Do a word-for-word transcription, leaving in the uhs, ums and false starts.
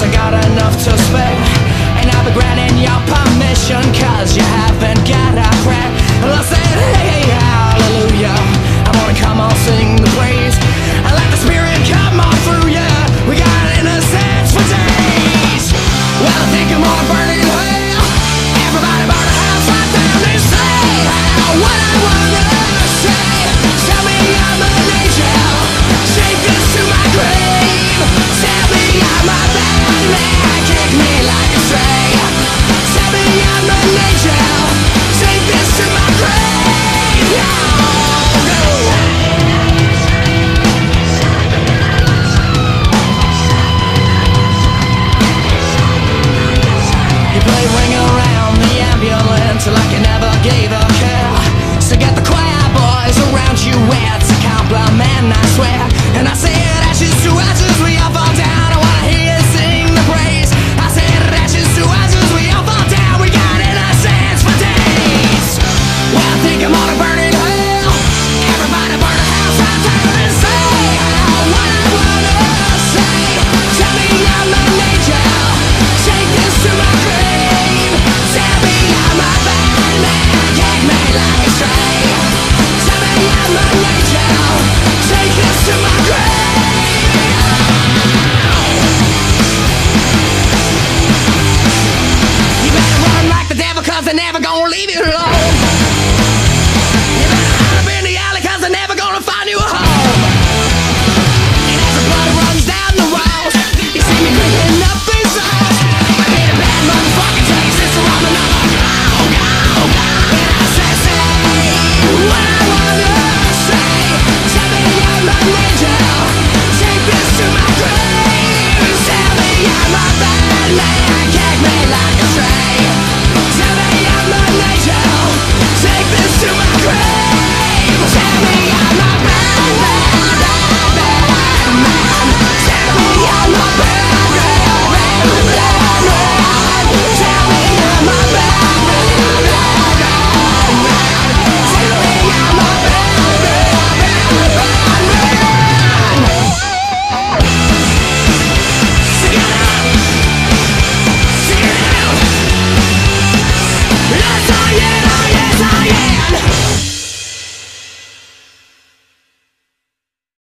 I got enough to spare, and I'll be granting your permission, cause you haven't got a prayer. And I said, hey, hey, hallelujah, I wanna come on, sing the praise, and let the Spirit come on through ya. We got innocence for days. Well, I think I'm on burning hell. Everybody burn the house right down and say what I wanna say. Tell me I'm an angel, take this to my grave. Tell me I'm a bad man, kick me like a stray. Tell me I'm an angel, take this to my grave. No, no. You play ring around the ambulance like you never gave a care. So get the choir boys around you, it's a compliment, I swear.